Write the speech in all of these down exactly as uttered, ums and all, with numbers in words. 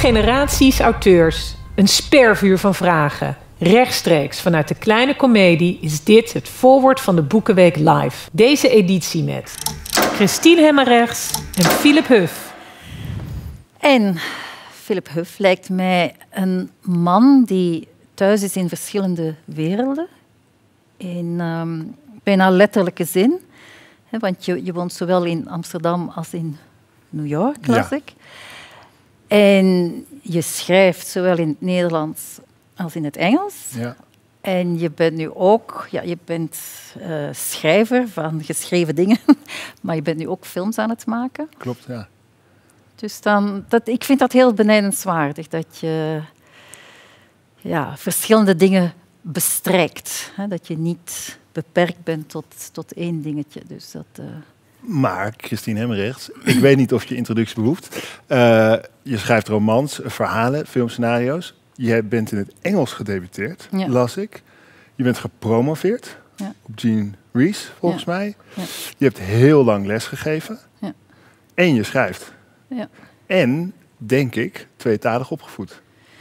generaties auteurs. Een spervuur van vragen. Rechtstreeks vanuit de kleine komedie is dit het voorwoord van de Boekenweek Live. Deze editie met Christine Hemmerrechts en Philip Huff. En Philip Huff lijkt mij een man die thuis is in verschillende werelden. In um, bijna letterlijke zin. He, want je, je woont zowel in Amsterdam als in New York, las Ja. ik. En je schrijft zowel in het Nederlands als in het Engels. Ja. En je bent nu ook ja, je bent, uh, schrijver van geschreven dingen, maar je bent nu ook films aan het maken. Klopt, ja. Dus dan, dat, ik vind dat heel benijdenswaardig, dat je ja, verschillende dingen bestrijkt. Hè, dat je niet beperkt bent tot, tot één dingetje. Dus dat, uh... Maar, Christine Hemmerrechts, ik weet niet of je introductie behoeft. Uh, je schrijft romans, verhalen, filmscenario's. Je bent in het Engels gedebuteerd, Ja. las ik. Je bent gepromoveerd Ja. op Jean Rhys, volgens Ja. mij. Ja. Je hebt heel lang lesgegeven. Ja. En je schrijft. Ja. En, denk ik, tweetalig opgevoed.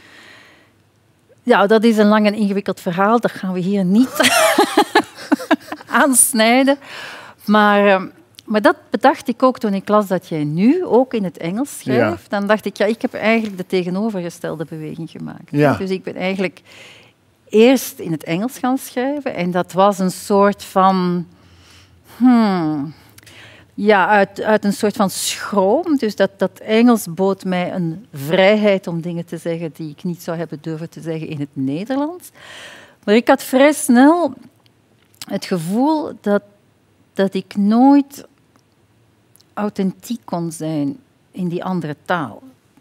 Ja, dat is een lang en ingewikkeld verhaal. Dat gaan we hier niet aansnijden. Maar, uh, maar dat bedacht ik ook toen ik las dat jij nu ook in het Engels schrijft. Ja. Dan dacht ik, ja, ik heb eigenlijk de tegenovergestelde beweging gemaakt. Ja. Dus ik ben eigenlijk eerst in het Engels gaan schrijven. En dat was een soort van... Hmm, ja, uit, uit een soort van schroom. Dus dat, dat Engels bood mij een vrijheid om dingen te zeggen die ik niet zou hebben durven te zeggen in het Nederlands. Maar ik had vrij snel het gevoel dat, dat ik nooit authentiek kon zijn in die andere taal.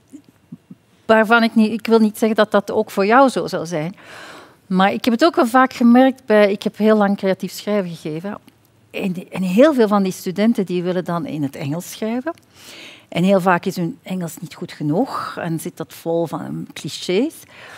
Waarvan ik niet, ik wil niet zeggen dat dat ook voor jou zo zou zijn. Maar ik heb het ook wel vaak gemerkt bij... Ik heb heel lang creatief schrijven gegeven. En, die, en heel veel van die studenten die willen dan in het Engels schrijven. En heel vaak is hun Engels niet goed genoeg en zit dat vol van clichés.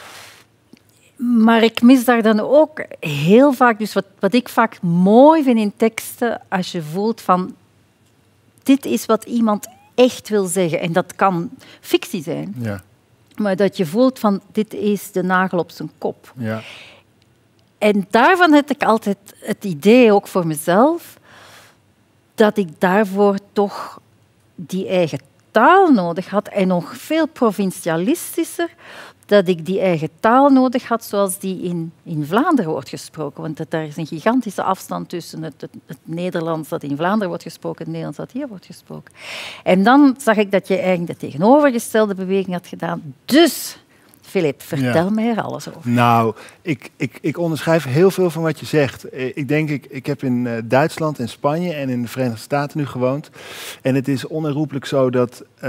Maar ik mis daar dan ook heel vaak... Dus wat, wat ik vaak mooi vind in teksten, als je voelt van... Dit is wat iemand echt wil zeggen. En dat kan fictie zijn. Ja. Maar dat je voelt van, dit is de nagel op zijn kop. Ja. En daarvan heb ik altijd het idee, ook voor mezelf, dat ik daarvoor toch die eigen taal nodig had en nog veel provincialistischer, dat ik die eigen taal nodig had zoals die in, in Vlaanderen wordt gesproken. Want dat, daar is een gigantische afstand tussen het, het, het Nederlands dat in Vlaanderen wordt gesproken en het Nederlands dat hier wordt gesproken. En dan zag ik dat je eigenlijk de tegenovergestelde beweging had gedaan. Dus... Philip, vertel Ja. mij er alles over. Nou, ik, ik, ik onderschrijf heel veel van wat je zegt. Ik denk, ik, ik heb in uh, Duitsland en Spanje en in de Verenigde Staten nu gewoond. En het is onherroepelijk zo dat uh,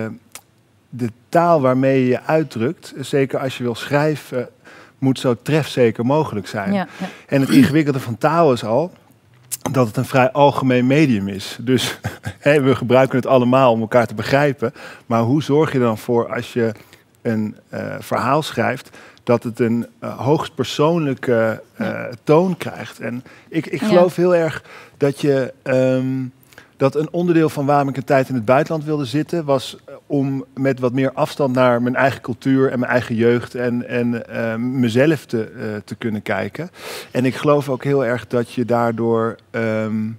de taal waarmee je je uitdrukt, zeker als je wil schrijven, moet zo trefzeker mogelijk zijn. Ja, ja. En het ingewikkelde van taal is al dat het een vrij algemeen medium is. Dus hè, we gebruiken het allemaal om elkaar te begrijpen. Maar hoe zorg je er dan voor als je een uh, verhaal schrijft, dat het een uh, hoogst persoonlijke uh, ja. toon krijgt. En ik, ik geloof ja. heel erg dat je um, dat een onderdeel van waarom ik een tijd in het buitenland wilde zitten, was om met wat meer afstand naar mijn eigen cultuur en mijn eigen jeugd en, en uh, mezelf te, uh, te kunnen kijken. En ik geloof ook heel erg dat je daardoor um,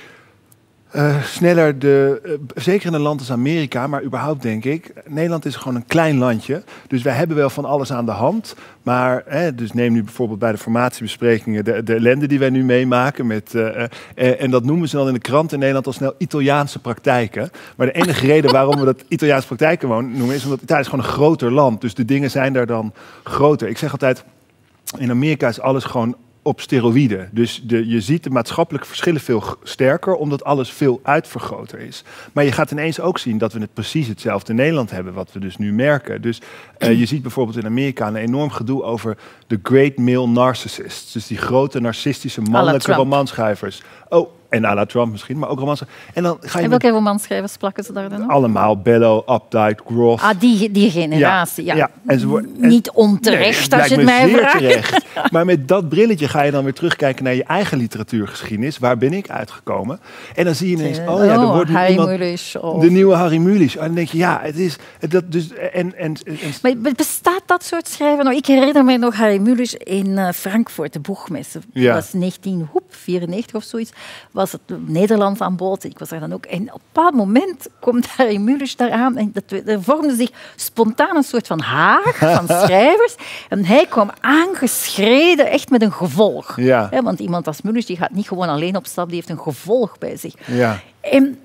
Uh, sneller, de, uh, zeker in een land als Amerika, maar überhaupt denk ik, Nederland is gewoon een klein landje. Dus wij hebben wel van alles aan de hand. Maar, hè, dus neem nu bijvoorbeeld bij de formatiebesprekingen de, de ellende die wij nu meemaken. Met, uh, uh, en dat noemen ze dan in de krant in Nederland al snel Italiaanse praktijken. Maar de enige reden waarom we dat Italiaanse praktijken noemen, is omdat Italië is gewoon een groter land. Dus de dingen zijn daar dan groter. Ik zeg altijd, in Amerika is alles gewoon op steroïden. Dus de, je ziet de maatschappelijke verschillen veel sterker, omdat alles veel uitvergroter is. Maar je gaat ineens ook zien dat we het precies hetzelfde in Nederland hebben, wat we dus nu merken. Dus uh, je ziet bijvoorbeeld in Amerika een enorm gedoe over de great male narcissists. Dus die grote narcistische mannelijke romanschrijvers. Oh, En à la Trump misschien, maar ook romansen. En dan ga je en welke romanschrijvers plakken ze daar dan op? Allemaal, Bellow, Updike, Groth. Ah, die, die generatie, ja. ja. ja. En ze worden, en, niet onterecht, nee, als je het mij zeer vraagt. Terecht. Maar met dat brilletje ga je dan weer terugkijken naar je eigen literatuurgeschiedenis. Waar ben ik uitgekomen? En dan zie je ineens, oh ja, er wordt nu Harry iemand, Mulisch, of... de nieuwe Harry Mulisch. En dan denk je, ja, het is... Dat dus, en, en, en, maar bestaat dat soort schrijven? Nou, ik herinner me nog Harry Mulisch in uh, Frankfurt, de boegmesse. Ja. Dat was negentien vierennegentig of zoiets. Was het Nederlands aan bod. Ik was er dan ook. En op een bepaald moment komt Harry Mulisch daar aan. En dat, er vormde zich spontaan een soort van haag van schrijvers. En hij kwam aangeschreden, echt met een gevolg. Ja. He, want iemand als Mulisch die gaat niet gewoon alleen op stap, die heeft een gevolg bij zich. Ja. En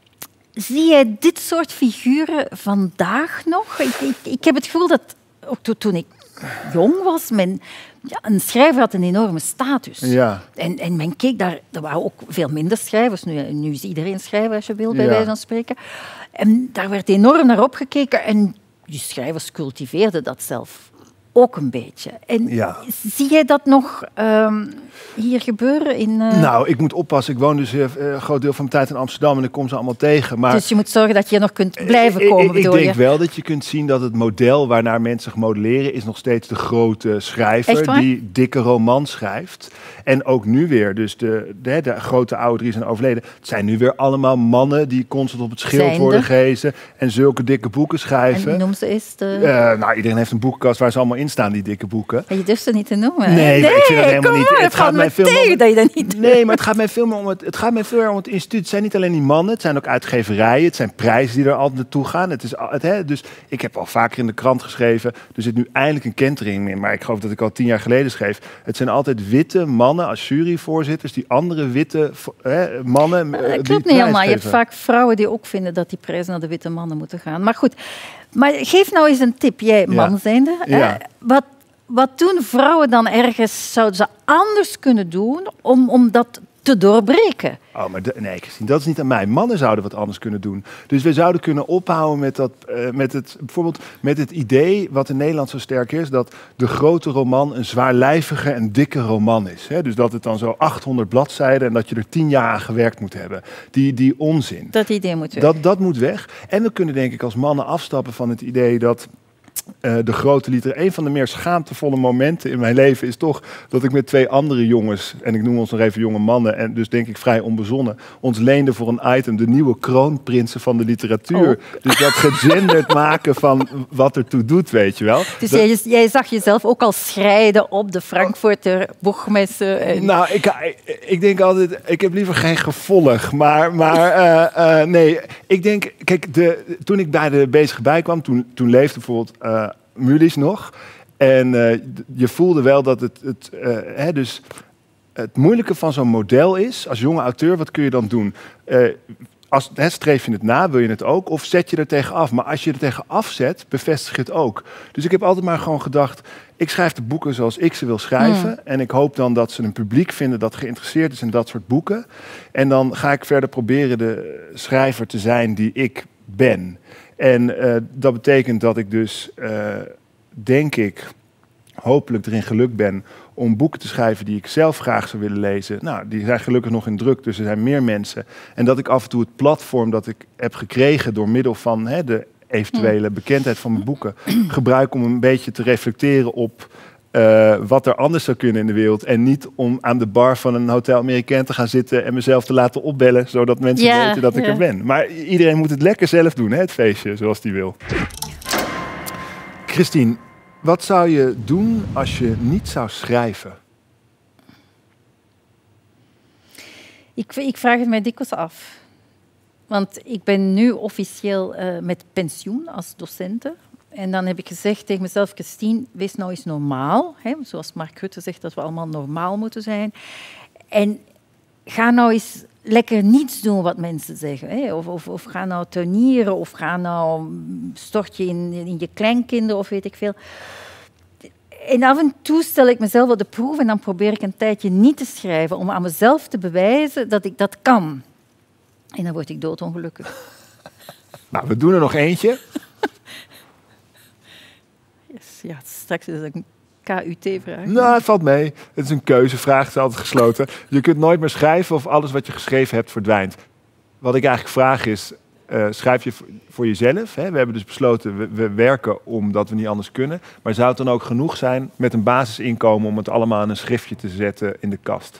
zie jij dit soort figuren vandaag nog? Ik, ik, ik heb het gevoel dat, ook to, toen ik jong was, men, ja, een schrijver had een enorme status. Ja. En, en men keek daar, er waren ook veel minder schrijvers. Nu, nu is iedereen schrijver, als je wil, bij Ja. wijze van spreken. En daar werd enorm naar opgekeken. En die schrijvers cultiveerden dat zelf ook een beetje. En Ja. zie jij dat nog um, hier gebeuren? In, uh... Nou, ik moet oppassen. Ik woon dus uh, een groot deel van mijn tijd in Amsterdam en ik kom ze allemaal tegen. Maar dus je moet zorgen dat je hier nog kunt blijven komen, ik, ik, ik bedoel je? denk wel dat je kunt zien dat het model waarnaar mensen zich modelleren is nog steeds de grote schrijver die dikke romans schrijft. En ook nu weer, dus de, de, de grote ouderen zijn overleden. Het zijn nu weer allemaal mannen die constant op het schild Zijnde. worden gehezen en zulke dikke boeken schrijven. En noem ze eens de... Uh, nou, iedereen heeft een boekenkast waar ze allemaal in staan, die dikke boeken. En je durft ze niet te noemen. Nee, nee ik vind dat helemaal niet. Maar, het gaat mij veel tegen dat je dat niet Nee, maar het gaat mij veel meer om het, het gaat mij veel meer om het instituut. Het zijn niet alleen die mannen, het zijn ook uitgeverijen, het zijn prijzen die er altijd naartoe gaan. Het is, het, hè, dus ik heb al vaker in de krant geschreven, er zit nu eindelijk een kentering in, maar ik geloof dat ik al tien jaar geleden schreef. Het zijn altijd witte mannen als juryvoorzitters die andere witte hè, mannen. Dat uh, klopt die niet helemaal. Je geven. hebt vaak vrouwen die ook vinden dat die prijzen naar de witte mannen moeten gaan. Maar goed, maar geef nou eens een tip, jij man Ja. zijnde. Ja. Hè? Wat, wat doen vrouwen dan ergens, zouden ze anders kunnen doen om, om dat te doorbreken? Oh, maar de, nee, Christine, dat is niet aan mij. Mannen zouden wat anders kunnen doen. Dus we zouden kunnen ophouden met dat, uh, met het, bijvoorbeeld met het idee, wat in Nederland zo sterk is, dat de grote roman een zwaarlijvige en dikke roman is. Hè? Dus dat het dan zo achthonderd bladzijden en dat je er tien jaar aan gewerkt moet hebben. Die, die onzin. Dat idee moet weg. Dat, dat moet weg. En we kunnen denk ik als mannen afstappen van het idee dat Uh, de grote liter. Een van de meer schaamtevolle momenten in mijn leven is toch dat ik met twee andere jongens, en ik noem ons nog even jonge mannen, en dus denk ik vrij onbezonnen, ons leende voor een item de nieuwe kroonprinsen van de literatuur. Oh. Dus dat gegenderd maken van wat ertoe doet, weet je wel. Dus dat, jij, jij zag jezelf ook al schrijden op de Frankfurter boegmesse. En... Nou, ik, ik, ik denk altijd, ik heb liever geen gevolg, maar, maar uh, uh, nee, ik denk, kijk, de, toen ik bij de bezig bij kwam, toen, toen leefde bijvoorbeeld Uh, Mulisch nog. En uh, je voelde wel dat het, het, uh, hè, dus het moeilijke van zo'n model is, als jonge auteur, wat kun je dan doen? Uh, als, hè, streef je het na, wil je het ook? Of zet je er tegen af? Maar als je er tegen afzet, bevestig je het ook. Dus ik heb altijd maar gewoon gedacht, ik schrijf de boeken zoals ik ze wil schrijven. Mm. En ik hoop dan dat ze een publiek vinden dat geïnteresseerd is in dat soort boeken. En dan ga ik verder proberen de schrijver te zijn die ik ben. En uh, dat betekent dat ik dus, uh, denk ik, hopelijk erin gelukt ben om boeken te schrijven die ik zelf graag zou willen lezen. Nou, die zijn gelukkig nog in druk, dus er zijn meer mensen. En dat ik af en toe het platform dat ik heb gekregen door middel van hè, de eventuele bekendheid van mijn boeken gebruik om een beetje te reflecteren op Uh, wat er anders zou kunnen in de wereld. En niet om aan de bar van een Hotel Americain te gaan zitten en mezelf te laten opbellen, zodat mensen ja, weten dat ik ja. er ben. Maar iedereen moet het lekker zelf doen, hè, het feestje, zoals die wil. Christine, wat zou je doen als je niet zou schrijven? Ik, ik vraag het mij dikwijls af. Want ik ben nu officieel uh, met pensioen als docente. En dan heb ik gezegd tegen mezelf, Christine, wees nou eens normaal. Hè? Zoals Mark Rutte zegt, dat we allemaal normaal moeten zijn. En ga nou eens lekker niets doen wat mensen zeggen. Hè? Of, of, of ga nou tuinieren, of ga nou stort je in, in je kleinkinderen, of weet ik veel. En af en toe stel ik mezelf op de proef en dan probeer ik een tijdje niet te schrijven, om aan mezelf te bewijzen dat ik dat kan. En dan word ik doodongelukkig. Nou, we doen er nog eentje. Ja, straks is het K U T-vraag. Nou, het valt mee. Het is een keuzevraag, het is altijd gesloten. Je kunt nooit meer schrijven of alles wat je geschreven hebt verdwijnt. Wat ik eigenlijk vraag is, uh, schrijf je voor jezelf? Hè? We hebben dus besloten, we, we werken omdat we niet anders kunnen. Maar zou het dan ook genoeg zijn met een basisinkomen om het allemaal in een schriftje te zetten in de kast?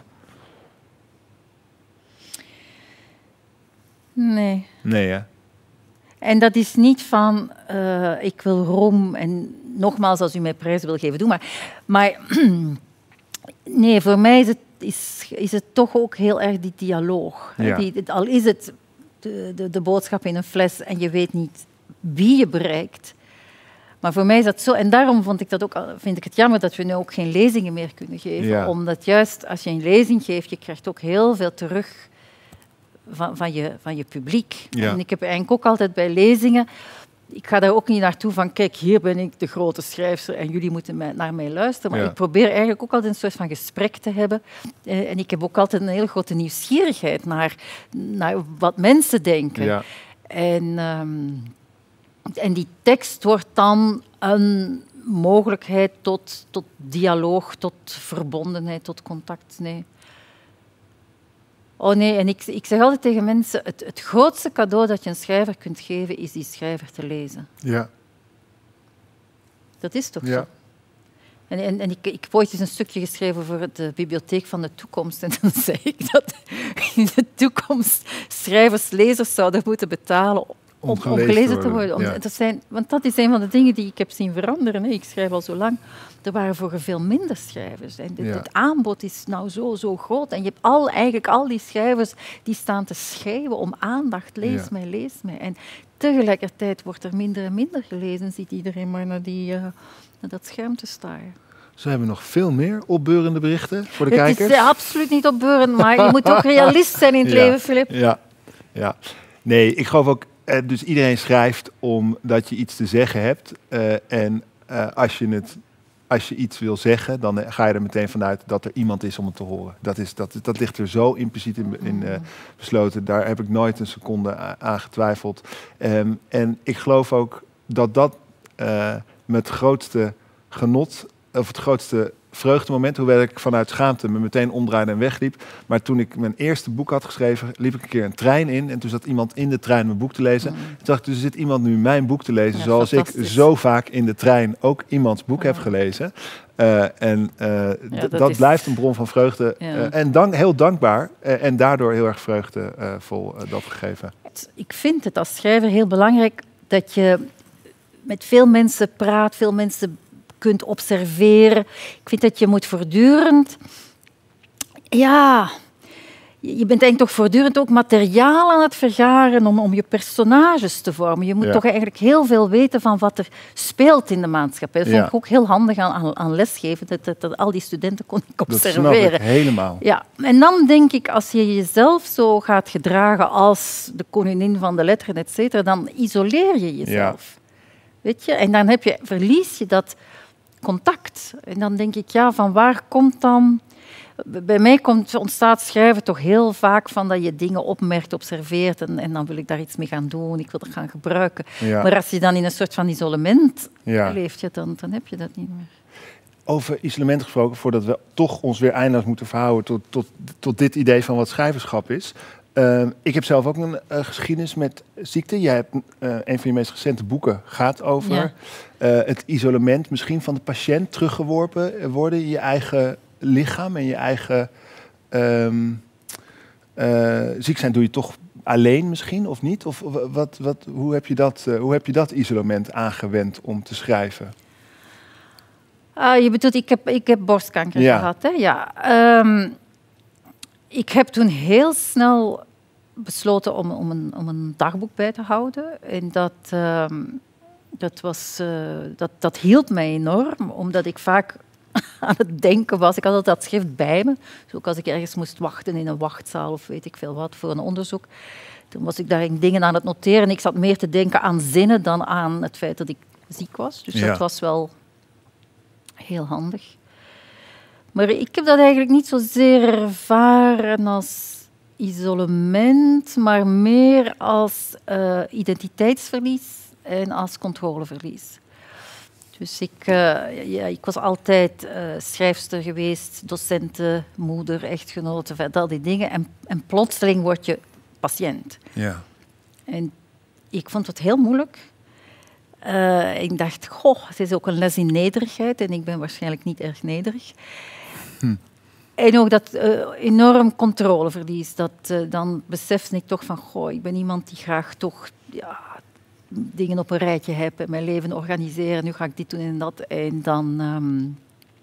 Nee. Nee, hè? En dat is niet van, uh, ik wil roem en nogmaals, als u mij prijzen wil geven, doe maar. Maar nee, voor mij is het, is, is het toch ook heel erg die dialoog. Ja. Die, al is het de, de, de boodschap in een fles en je weet niet wie je bereikt. Maar voor mij is dat zo. En daarom vond ik dat ook, vind ik het jammer dat we nu ook geen lezingen meer kunnen geven. Ja. Omdat juist als je een lezing geeft, je krijgt ook heel veel terug van, van, je, van je publiek. Ja. En ik heb eigenlijk ook altijd bij lezingen... Ik ga daar ook niet naartoe van, kijk, hier ben ik de grote schrijfster en jullie moeten mij, naar mij luisteren. Maar Ja. ik probeer eigenlijk ook altijd een soort van gesprek te hebben. Eh, en ik heb ook altijd een hele grote nieuwsgierigheid naar, naar wat mensen denken. Ja. En, um, en die tekst wordt dan een mogelijkheid tot, tot dialoog, tot verbondenheid, tot contact. Nee. Oh nee, en ik, ik zeg altijd tegen mensen, het, het grootste cadeau dat je een schrijver kunt geven, is die schrijver te lezen. Ja. Dat is toch Ja. zo? En, en, en ik, ik heb ooit eens een stukje geschreven voor de Bibliotheek van de Toekomst. En dan zei ik dat in de toekomst schrijvers lezers zouden moeten betalen om, om gelezen gelezen te te worden. worden, Om, ja. dat zijn, want dat is een van de dingen die ik heb zien veranderen. Hè. Ik schrijf al zo lang. Er waren vroeger veel minder schrijvers. En het, Ja. het aanbod is nou zo, zo groot. En je hebt al, eigenlijk al die schrijvers die staan te schreeuwen om aandacht. Lees Ja. mij, lees mij. En tegelijkertijd wordt er minder en minder gelezen. Ziet iedereen maar naar, die, uh, naar dat scherm te staren. Zo hebben we nog veel meer opbeurende berichten voor de Het kijkers. is uh, absoluut niet opbeurend, maar je moet ook realist zijn in het Ja. leven, Filip. Ja, ja. Nee, ik geloof ook, eh, dus iedereen schrijft omdat je iets te zeggen hebt. Uh, en uh, als, je het, als je iets wil zeggen, dan uh, ga je er meteen vanuit dat er iemand is om het te horen. Dat, is, dat, dat ligt er zo impliciet in, in uh, besloten. Daar heb ik nooit een seconde aan getwijfeld. Um, en ik geloof ook dat dat uh, met het grootste genot, of het grootste vreugdemoment, hoewel ik vanuit schaamte me meteen omdraaide en wegliep. Maar toen ik mijn eerste boek had geschreven, liep ik een keer een trein in en toen zat iemand in de trein mijn boek te lezen. Mm. Toen dacht ik, dus er zit iemand nu mijn boek te lezen, ja, zoals ik zo vaak in de trein ook iemands boek ja. heb gelezen. Uh, en uh, ja, dat, dat is... blijft een bron van vreugde. Ja. Uh, en dank, heel dankbaar uh, en daardoor heel erg vreugdevol uh, uh, dat gegeven. Ik vind het als schrijver heel belangrijk dat je met veel mensen praat, veel mensen kunt observeren. Ik vind dat je moet voortdurend... Ja, je bent eigenlijk toch voortdurend ook materiaal aan het vergaren om, om je personages te vormen. Je moet ja. toch eigenlijk heel veel weten van wat er speelt in de maatschappij. Dat vond ja. ik ook heel handig aan, aan, aan lesgeven, dat, dat, dat al die studenten kon ik observeren. Dat snap ik helemaal. Ja. En dan denk ik, als je jezelf zo gaat gedragen als de koningin van de letteren, et cetera, dan isoleer je jezelf. Ja. Weet je? En dan heb je, verlies je dat contact. En dan denk ik, ja, van waar komt dan... Bij mij komt, ontstaat schrijven toch heel vaak van dat je dingen opmerkt, observeert en, en dan wil ik daar iets mee gaan doen, ik wil dat gaan gebruiken. Ja. Maar als je dan in een soort van isolement ja. leeft, ja, dan, dan heb je dat niet meer. Over isolement gesproken, voordat we toch ons weer eindeloos moeten verhouden tot, tot, tot dit idee van wat schrijverschap is. Uh, ik heb zelf ook een uh, geschiedenis met ziekte. Jij hebt uh, een van je meest recente boeken gaat over ja. uh, het isolement misschien van de patiënt, teruggeworpen worden in je eigen lichaam en je eigen um, uh, ziek zijn doe je toch alleen misschien of niet? Of wat, wat, hoe, heb je dat, uh, hoe heb je dat isolement aangewend om te schrijven? Uh, je bedoelt, ik heb, ik heb borstkanker ja. gehad, hè? Ja. Um, ik heb toen heel snel besloten om, om, een, om een dagboek bij te houden. En dat, um, dat, was, uh, dat, dat hielp mij enorm, omdat ik vaak aan het denken was. Ik had altijd dat schrift bij me. Dus ook als ik ergens moest wachten in een wachtzaal of weet ik veel wat voor een onderzoek. Toen was ik daar dingen aan het noteren. Ik zat meer te denken aan zinnen dan aan het feit dat ik ziek was. Dus ja. dat was wel heel handig. Maar ik heb dat eigenlijk niet zozeer ervaren als isolement, maar meer als uh, identiteitsverlies en als controleverlies. Dus ik, uh, ja, ik was altijd uh, schrijfster geweest, docente, moeder, echtgenote, al die dingen. En, en plotseling word je patiënt. Ja. En ik vond het heel moeilijk. Uh, ik dacht, goh, het is ook een les in nederigheid. En ik ben waarschijnlijk niet erg nederig. Hm. En ook dat uh, enorm controleverlies. Dat, uh, dan besefte ik toch van, goh, ik ben iemand die graag toch ja, dingen op een rijtje heb en mijn leven organiseren. Nu ga ik dit doen en dat. En dan... Um,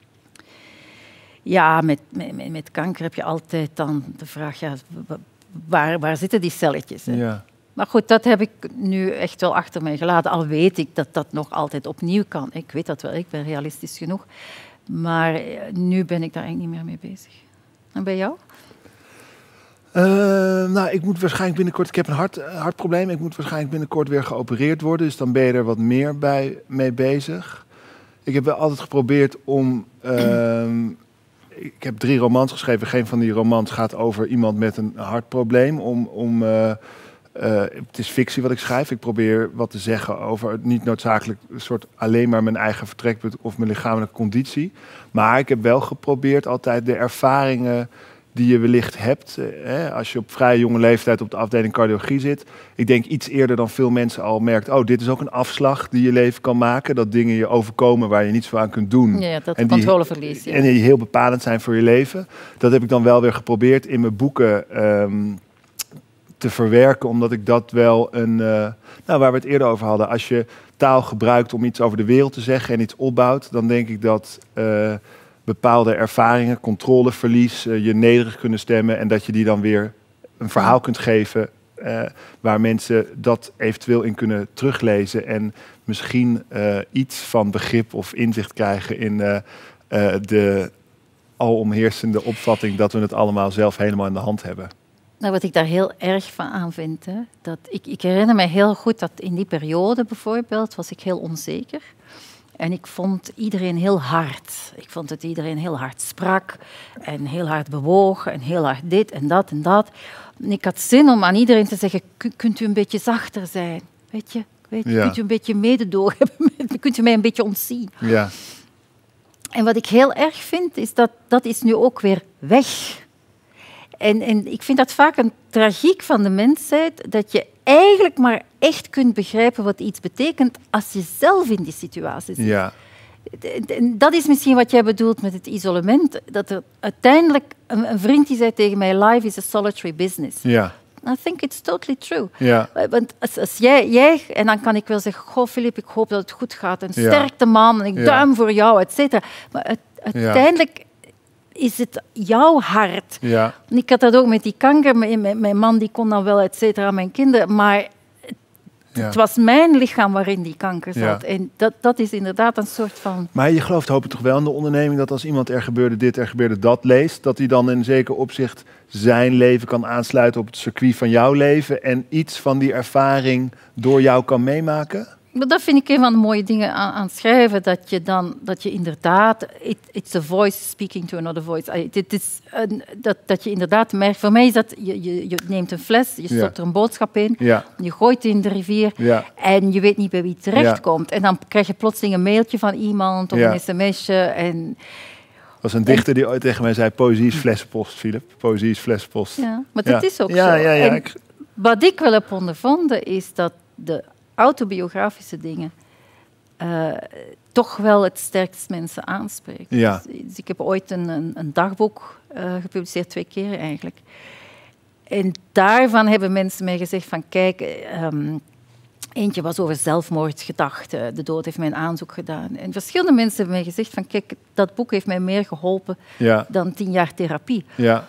ja, met, met, met kanker heb je altijd dan de vraag, ja, waar, waar zitten die celletjes? Hè? Ja. Maar goed, dat heb ik nu echt wel achter mij gelaten. Al weet ik dat dat nog altijd opnieuw kan. Ik weet dat wel, ik ben realistisch genoeg. Maar nu ben ik daar eigenlijk niet meer mee bezig. En bij jou? Uh, nou, ik moet waarschijnlijk binnenkort... Ik heb een hart, hartprobleem. Ik moet waarschijnlijk binnenkort weer geopereerd worden. Dus dan ben je er wat meer bij, mee bezig. Ik heb wel altijd geprobeerd om... Uh, ik heb drie romans geschreven. Geen van die romans gaat over iemand met een hartprobleem. Om... om uh, Uh, het is fictie wat ik schrijf. Ik probeer wat te zeggen over niet noodzakelijk een soort alleen maar mijn eigen vertrekpunt of mijn lichamelijke conditie. Maar ik heb wel geprobeerd altijd de ervaringen die je wellicht hebt. Uh, hè, als je op vrij jonge leeftijd op de afdeling cardiologie zit. Ik denk iets eerder dan veel mensen al merkt. Oh, dit is ook een afslag die je leven kan maken. Dat dingen je overkomen waar je niets voor aan kunt doen. Ja, dat en controleverlies. Ja. En die heel bepalend zijn voor je leven. Dat heb ik dan wel weer geprobeerd in mijn boeken... Um, te verwerken, omdat ik dat wel een... Uh, nou, waar we het eerder over hadden. Als je taal gebruikt om iets over de wereld te zeggen en iets opbouwt, dan denk ik dat uh, bepaalde ervaringen, controleverlies, uh, je nederig kunnen stemmen en dat je die dan weer een verhaal kunt geven uh, waar mensen dat eventueel in kunnen teruglezen en misschien uh, iets van begrip of inzicht krijgen in uh, uh, de alomheersende opvatting dat we het allemaal zelf helemaal in de hand hebben. Nou, wat ik daar heel erg van aan vind, hè, dat ik, ik herinner me heel goed dat in die periode bijvoorbeeld was ik heel onzeker. En ik vond iedereen heel hard. Ik vond dat iedereen heel hard sprak en heel hard bewoog en heel hard dit en dat en dat. En ik had zin om aan iedereen te zeggen, kunt u een beetje zachter zijn? Weet je, weet, ja. Kunt u een beetje mededogen hebben? Kunt u mij een beetje ontzien? Ja. En wat ik heel erg vind, is dat dat is nu ook weer weg. En, en ik vind dat vaak een tragiek van de mensheid, dat je eigenlijk maar echt kunt begrijpen wat iets betekent als je zelf in die situatie zit. Ja. En dat is misschien wat jij bedoelt met het isolement. Dat er uiteindelijk, een, een vriend die zei tegen mij, life is a solitary business. Ja. I think it's totally true. Ja. Want als, als jij, jij, en dan kan ik wel zeggen, goh Filip, ik hoop dat het goed gaat. En ja. Sterkte man, en ik ja. duim voor jou, et cetera. Maar het, uiteindelijk... Ja. is het jouw hart. Ja. Ik had dat ook met die kanker. Mijn, mijn man die kon dan wel, et cetera, mijn kinderen. Maar het, ja. het was mijn lichaam waarin die kanker zat. Ja. En dat, dat is inderdaad een soort van... Maar je gelooft hopelijk toch wel in de onderneming dat als iemand er gebeurde dit, er gebeurde dat leest, dat hij dan in zeker opzicht zijn leven kan aansluiten op het circuit van jouw leven en iets van die ervaring door jou kan meemaken? Maar dat vind ik een van de mooie dingen aan, aan schrijven, dat je dan, dat je inderdaad, it, it's a voice speaking to another voice. It is een, dat, dat je inderdaad merkt, voor mij is dat, je, je, je neemt een fles, je stopt ja. er een boodschap in, ja. je gooit het in de rivier ja. en je weet niet bij wie het terechtkomt. Ja. En dan krijg je plotseling een mailtje van iemand of ja. een sms'je. En, er was een dichter die ooit tegen mij zei, poëzie is flessenpost, Filip. Poëzie is flessenpost. Ja, maar dat ja. is ook ja, zo. Ja, ja, en ik... Wat ik wel heb ondervonden is dat de autobiografische dingen uh, toch wel het sterkst mensen aanspreken. Ja. Dus, dus ik heb ooit een, een, een dagboek uh, gepubliceerd, twee keer eigenlijk. En daarvan hebben mensen mij gezegd van kijk, um, eentje was over zelfmoordgedachten, de dood heeft mij een aanzoek gedaan. En verschillende mensen hebben mij gezegd van kijk, dat boek heeft mij meer geholpen ja. dan tien jaar therapie. Ja.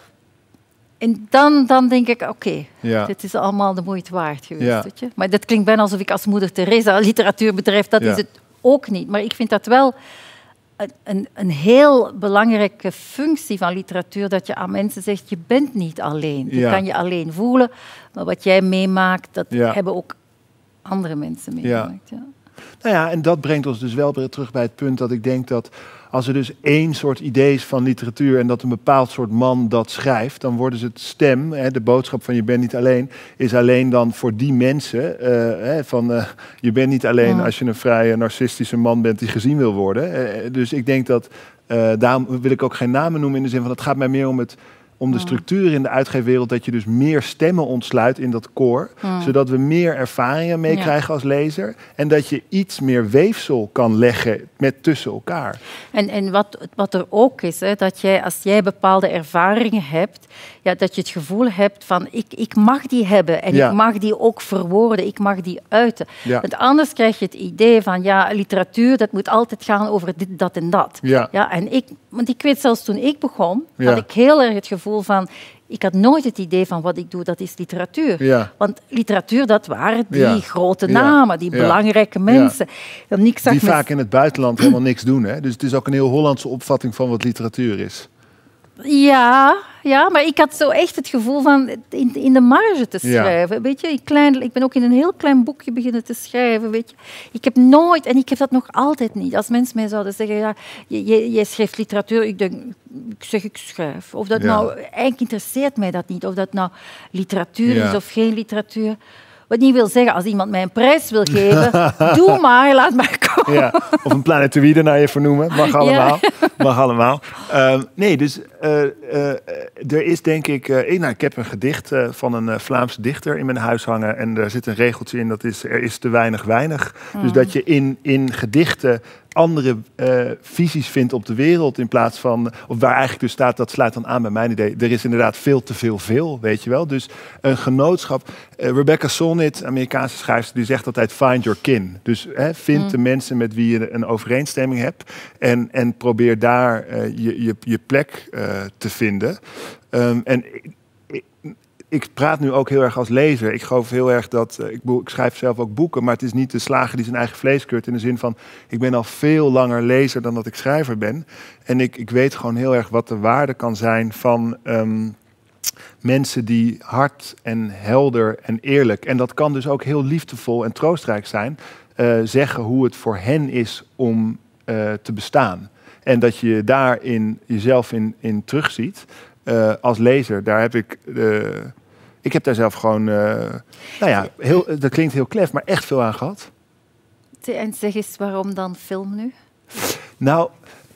En dan, dan denk ik, oké, okay, ja. dit is allemaal de moeite waard geweest. Ja. Weet je? Maar dat klinkt bijna alsof ik als moeder Teresa literatuur bedrijf. Dat ja. is het ook niet. Maar ik vind dat wel een, een, een heel belangrijke functie van literatuur. Dat je aan mensen zegt, je bent niet alleen. Je ja. kan je alleen voelen. Maar wat jij meemaakt, dat ja. hebben ook andere mensen meegemaakt. Ja. Ja. Nou ja, en dat brengt ons dus wel weer terug bij het punt dat ik denk dat als er dus één soort idee is van literatuur en dat een bepaald soort man dat schrijft, dan worden ze het stem, hè, de boodschap van je bent niet alleen, is alleen dan voor die mensen. Uh, hè, van uh, je bent niet alleen ja. als je een vrij narcistische man bent die gezien wil worden. Uh, dus ik denk dat, uh, daarom wil ik ook geen namen noemen in de zin van het gaat mij meer om het om de structuur in de uitgeefwereld, dat je dus meer stemmen ontsluit in dat koor, hmm. zodat we meer ervaringen meekrijgen ja. als lezer en dat je iets meer weefsel kan leggen met tussen elkaar. En, en wat, wat er ook is, hè, dat jij, als jij bepaalde ervaringen hebt, ja, dat je het gevoel hebt van ik, ik mag die hebben en ja. ik mag die ook verwoorden, ik mag die uiten. Ja. Want anders krijg je het idee van ja, literatuur, dat moet altijd gaan over dit, dat en dat. Ja. Ja, en ik, want ik weet zelfs toen ik begon, ja. had ik heel erg het gevoel van, ik had nooit het idee van wat ik doe, dat is literatuur. Ja. Want literatuur, dat waren die ja. grote namen, die ja. belangrijke mensen. Ja. En ik zag die met... vaak in het buitenland helemaal niks doen. Hè? Dus het is ook een heel Hollandse opvatting van wat literatuur is. Ja, ja, maar ik had zo echt het gevoel van in, in de marge te schrijven. Ja. Weet je, ik, klein, ik ben ook in een heel klein boekje beginnen te schrijven. Weet je. Ik heb nooit, en ik heb dat nog altijd niet. Als mensen mij zouden zeggen, ja, jij, jij schrijft literatuur, ik denk, ik zeg ik schrijf. Of dat ja. nou, eigenlijk interesseert mij dat niet. Of dat nou literatuur ja. is of geen literatuur. Wat niet wil zeggen, als iemand mij een prijs wil geven, doe maar, laat maar komen. Ja, of een planetoïde naar je vernoemen, mag allemaal. Ja. Mag allemaal. Uh, nee, dus uh, uh, er is denk ik... Uh, nou, ik heb een gedicht uh, van een uh, Vlaamse dichter in mijn huis hangen en daar zit een regeltje in, dat is er is te weinig weinig. Mm. Dus dat je in, in gedichten andere uh, visies vindt op de wereld in plaats van, of waar eigenlijk dus staat, dat sluit dan aan bij mijn idee, er is inderdaad veel te veel veel, weet je wel. Dus een genootschap. Uh, Rebecca Solnit, Amerikaanse schrijfster, die zegt altijd find your kin. Dus hè, vind mm. de mensen met wie je een overeenstemming hebt en, en probeer daar uh, je, je, je plek uh, te vinden. Um, en ik, Ik praat nu ook heel erg als lezer. Ik geloof heel erg dat... Uh, ik, ik schrijf zelf ook boeken, maar het is niet de slager die zijn eigen vlees keurt. In de zin van, ik ben al veel langer lezer dan dat ik schrijver ben. En ik, ik weet gewoon heel erg wat de waarde kan zijn van um, mensen die hard en helder en eerlijk... en dat kan dus ook heel liefdevol en troostrijk zijn... Uh, zeggen hoe het voor hen is om uh, te bestaan. En dat je daarin jezelf in, in terugziet... Uh, als lezer, daar heb ik... Uh, ik heb daar zelf gewoon... Uh, nou ja, heel, dat klinkt heel klef, maar echt veel aan gehad. En zeg eens, waarom dan film nu? Nou,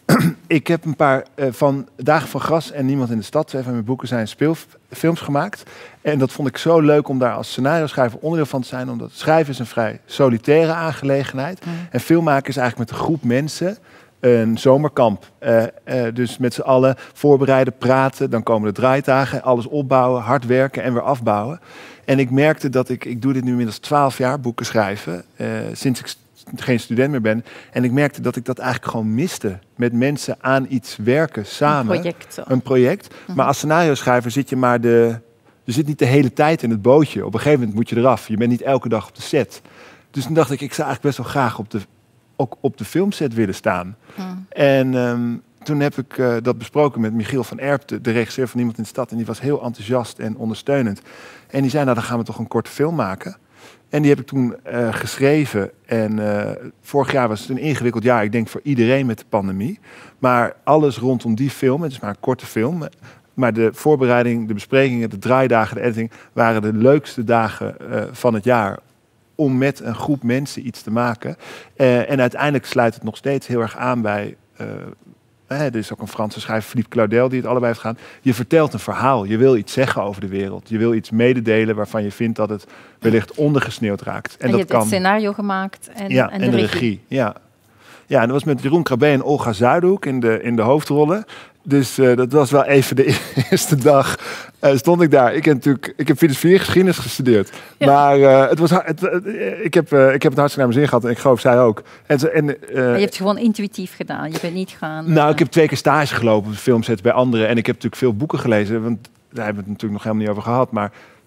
ik heb een paar uh, van Dagen van Gras en Niemand in de Stad... twee van mijn boeken zijn speelfilms gemaakt. En dat vond ik zo leuk om daar als scenario-schrijver onderdeel van te zijn... omdat schrijven is een vrij solitaire aangelegenheid. Mm. En filmmaken is eigenlijk met een groep mensen... een zomerkamp. Uh, uh, dus met z'n allen voorbereiden, praten. Dan komen de draaidagen, alles opbouwen, hard werken en weer afbouwen. En ik merkte dat ik... Ik doe dit nu inmiddels twaalf jaar, boeken schrijven. Uh, sinds ik st- geen student meer ben. En ik merkte dat ik dat eigenlijk gewoon miste. Met mensen aan iets werken, samen. Een project. Zo. Een project. Mm-hmm. Maar als scenario-schrijver zit je maar de... Je zit niet de hele tijd in het bootje. Op een gegeven moment moet je eraf. Je bent niet elke dag op de set. Dus toen dacht ik, ik zou eigenlijk best wel graag op de... ook op de filmset willen staan. Hmm. En um, toen heb ik uh, dat besproken met Michiel van Erp, de, de regisseur van Niemand in de Stad. En die was heel enthousiast en ondersteunend. En die zei, nou dan gaan we toch een korte film maken. En die heb ik toen uh, geschreven. En uh, vorig jaar was het een ingewikkeld jaar, ik denk voor iedereen met de pandemie. Maar alles rondom die film, het is maar een korte film... maar de voorbereiding, de besprekingen, de draaidagen, de editing... waren de leukste dagen uh, van het jaar... om met een groep mensen iets te maken. Uh, en uiteindelijk sluit het nog steeds heel erg aan bij... Uh, eh, er is ook een Franse schrijver, Philippe Claudel, die het allebei heeft gedaan. Je vertelt een verhaal. Je wil iets zeggen over de wereld. Je wil iets mededelen waarvan je vindt dat het wellicht ondergesneeuwd raakt. En, en je dat hebt kan... het scenario gemaakt en, ja, en de, en de regie. regie. Ja. Ja, en dat was met Jeroen Krabbe en Olga Zuidhoek in de, in de hoofdrollen. Dus uh, dat was wel even de eerste dag. Uh, stond ik daar. Ik heb natuurlijk, ik heb filosofie geschiedenis gestudeerd. Ja. Maar uh, het was, het, uh, ik, heb, uh, ik heb het hartstikke naar mijn zin gehad en ik geloof zij ook. En, en, uh, je hebt het gewoon intuïtief gedaan. Je bent niet gaan. Nou, uh... ik heb twee keer stage gelopen op de filmsets bij anderen en ik heb natuurlijk veel boeken gelezen, want daar hebben we het natuurlijk nog helemaal niet over gehad. Maar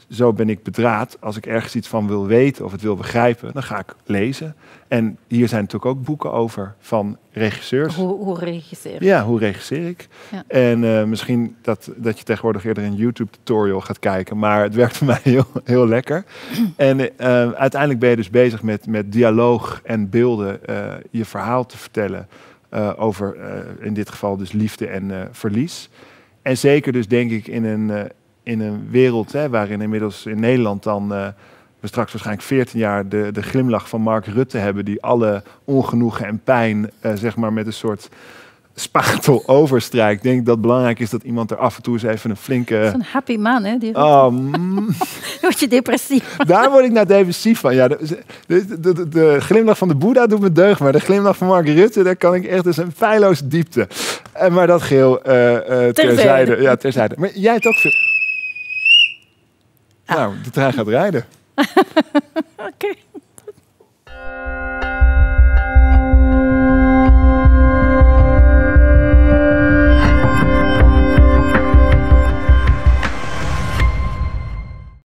zo ben ik bedraad. Als ik ergens iets van wil weten of het wil begrijpen, dan ga ik lezen. En hier zijn natuurlijk ook boeken over van regisseurs. Hoe, hoe regisseer je? Ja, hoe regisseer ik? Ja. En uh, misschien dat, dat je tegenwoordig eerder een YouTube-tutorial gaat kijken. Maar het werkt voor mij heel, heel lekker. En uh, uiteindelijk ben je dus bezig met, met dialoog en beelden uh, je verhaal te vertellen. Uh, over uh, in dit geval dus liefde en uh, verlies. En zeker dus denk ik in een, uh, in een wereld hè, waarin inmiddels in Nederland dan... Uh, we straks waarschijnlijk veertien jaar de, de glimlach van Mark Rutte hebben... die alle ongenoegen en pijn uh, zeg maar met een soort spatel overstrijkt. Ik denk dat het belangrijk is dat iemand er af en toe eens even een flinke... Zo'n happy man, hè? Die oh, mm. word je depressief. Daar word ik nou depressief van. Ja, de, de, de, de glimlach van de Boeddha doet me deugd, maar de glimlach van Mark Rutte, daar kan ik echt eens een feilloze diepte. En maar dat geheel uh, uh, terzijde. Ja, terzijde. Maar jij hebt ook veel... Ah. Nou, de trein gaat rijden. Oké. Okay.